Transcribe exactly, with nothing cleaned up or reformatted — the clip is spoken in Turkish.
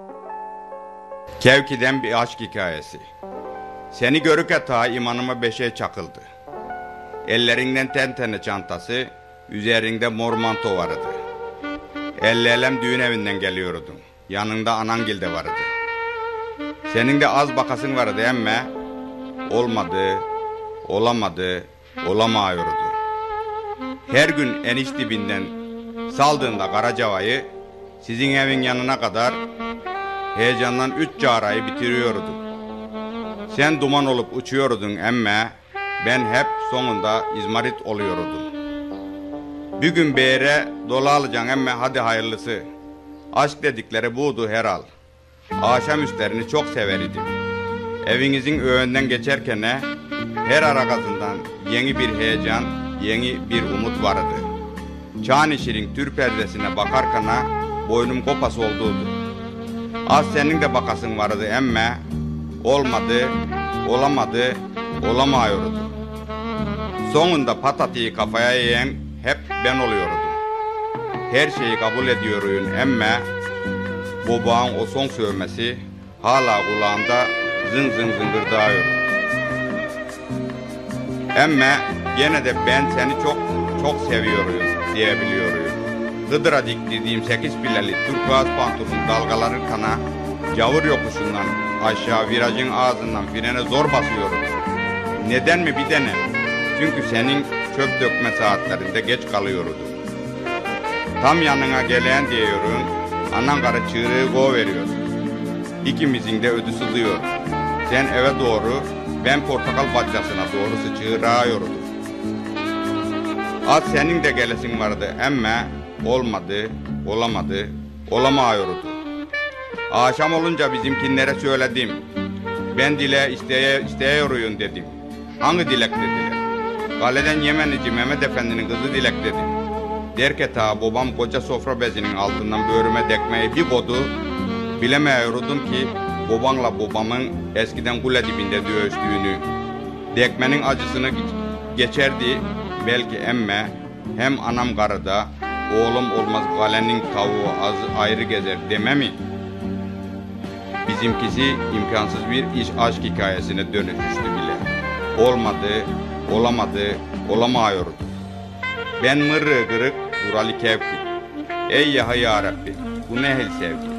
Kevki'den bir aşk hikayesi. Seni görüke ta imanıma beşe çakıldı. Ellerinden tentene çantası, üzerinde mor manto vardı. Ellelem düğün evinden geliyordun. Yanında anangil de vardı. Senin de az bakasın vardı emme. Olmadı, olamadı, olamıyordu. Her gün eniş dibinden saldığında Karacava'yı sizin evin yanına kadar heyecandan üç çağrayı bitiriyordum. Sen duman olup uçuyordun emme, ben hep sonunda izmarit oluyordum. Bir gün beğere dola alacaksın emme, hadi hayırlısı. Aşk dedikleri buğdu herhal. Akşam üstlerini çok severdim. Evinizin önünden geçerken her arakasından yeni bir heyecan, yeni bir umut vardı. Çanişir'in tür perdesine bakarken boynum kopas oldudu. Az senin de bakasın vardı emme, olmadı, olamadı, olamıyordu. Sonunda patatiyi kafaya yiyen hep ben oluyordum. Her şeyi kabul ediyorum emme, babağın o son sövmesi hala kulağımda zın zın zıngırdağıyor. Emme gene de ben seni çok çok seviyorum diyebiliyorum. Hıdır'a diktirdiğim sekiz pileli turkuaz pantolonun dalgaları kana, Cavur yokuşundan aşağı virajın ağzından frene zor basıyorum. Neden mi bir dene? Çünkü senin çöp dökme saatlerinde geç kalıyordum. Tam yanına gelen diyorum, anan karı çığırığı go veriyor. İkimizin de ödü sızıyor. Sen eve doğru, ben portakal bahçesine doğru sıçığırağıyordum. Az senin de gelesin vardı emme, olmadı, olamadı, olamıyordu. Akşam olunca bizimkinlere söyledim. Ben dile isteye, isteyiyorum dedim. Hangi dilek dediler? Kaleden Yemenici Mehmet Efendi'nin kızı dilek dedim. Derke ta babam koca sofra bezinin altından böğrüme dekmeyi bir kodu. Bilemiyordum ki babanla babamın eskiden kule dibinde dövüştüğünü. Dekmenin acısını geçerdi belki emme. Hem anam karıda, oğlum olmaz kalenin tavuğu az ayrı gezer deme mi? Bizimkisi imkansız bir iş aşk hikayesine dönüşmüştü bile. Olmadı, olamadı, olamıyordu. Ben mırrı kırık, buralı kevki. Ey yaha ya Rabbi, bu ne hel sevgi.